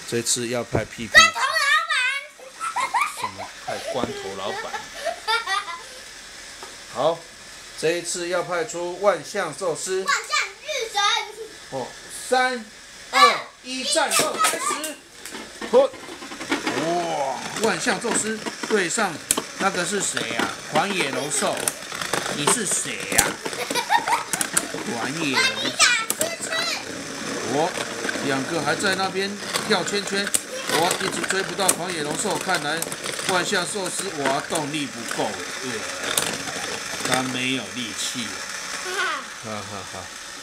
这次要派 PP。 关头老板。 什么派关头老板？好，这一次要派出万象寿司。 万象日神。 哦，3、2、1，战斗开始！哇，万象宙斯对上那个是谁呀？狂野龙兽，你是谁呀？狂野龙兽。我2个还在那边跳圈圈，我一直追不到狂野龙兽，看来万象寿司我动力不够，他没有力气。哈哈哈。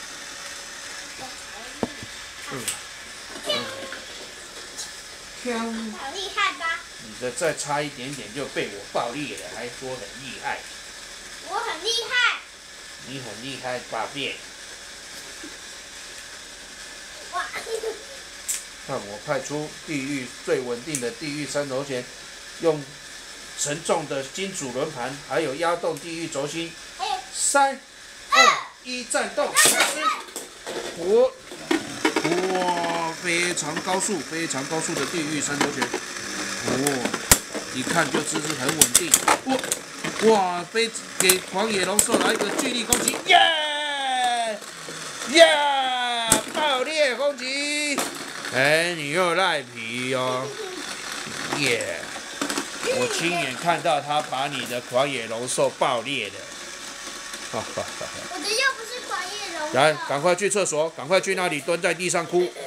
好厉害吧？ 你的再差一点点就被我爆裂了，还说很厉害。 我很厉害。 你很厉害，八变。 哇！ 看我派出地狱最稳定的地狱三头钳，用沉重的金属轮盘，还有压动地狱轴心。 还有 3、2、1，战斗开始！哇，非常高速的地狱三头拳。一看就知是很稳定。哇，给狂野龙兽来一个巨力攻击，爆裂攻击！你又赖皮哦，我亲眼看到他把你的狂野龙兽爆裂的。 我的又不是狂野龙兽。 来，赶快去厕所，赶快去那里蹲在地上哭。